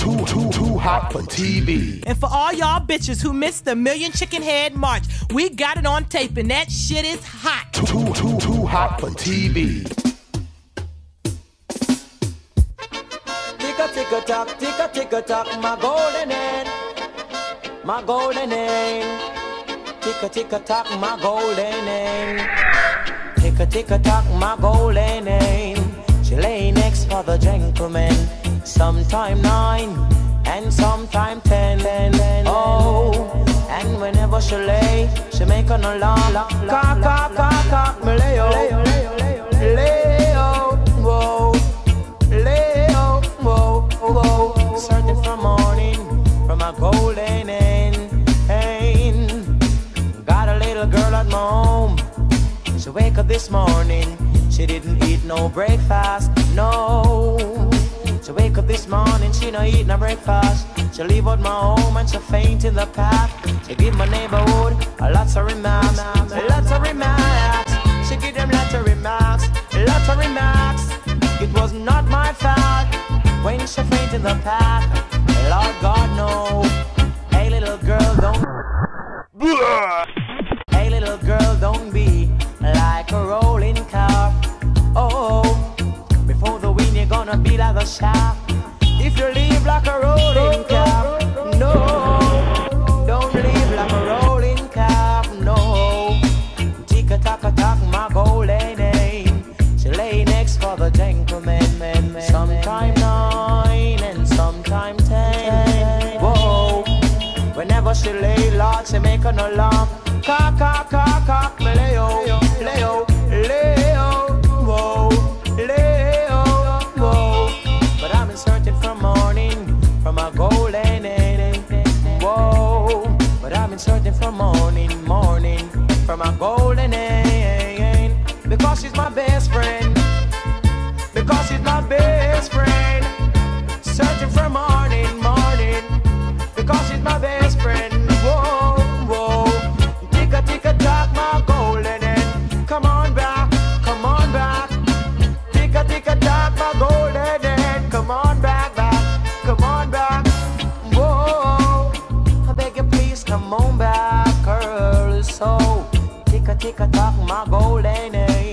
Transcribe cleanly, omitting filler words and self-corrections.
Too hot for TV. And for all y'all bitches who missed the Million Chicken Head March, we got it on tape and that shit is hot. Too hot for TV. Tick-a-tick-a-tock, my golden hen, my golden hen. Tick-a-tick-a-tock, my golden hen. Tick-a-tick-a-tock, my golden hen. She lay next for the gentleman, sometime 9 and sometime 10. Oh, and whenever she lay, she make an alarm. Cock, cock, cock, cock, me lay-o, lay-o, whoa, lay-o, whoa, whoa. Searching for morning from a golden hen. Got a little girl at my home. She wake up this morning, she didn't eat no breakfast, no. She wake up this morning, she no eat no breakfast. She leave out my home and she faint in the path. She give my neighborhood a lots of remarks, lots of remarks. She give them lots of remarks, lots of remarks. It was not my fault when she faint in the path. Lord God no. Hey little girl, don't. Hey little girl, don't be like a rolling car. Oh, before the wind you're gonna be like a shaft. If you leave like a rolling car, no, don't leave like a rolling car, no. Tick-a-tock-a-tock, my golden name. She lay next for the gentleman, sometime 9 and sometime 10. Whoa, whenever she lay, Lord, she make an alarm. Cock, cock, cock, cock, me lay-o, lay-o, lay-o, whoa, lay-o, whoa. But I'm in searching for morning, from a golden hen, whoa. But I'm in searching for morning, from a golden hen. Because she's my best friend, because she's my best friend. Searching for morning, because she's my best friend, whoa, whoa. Tick-a-tick-a-tock, my golden hen. Come on back, come on back. Tick-a-tick-a-tock, my golden hen. Come on back, come on back. Whoa, I beg you please come on back, girl. So tick-a-tick-a-tock, my golden hen.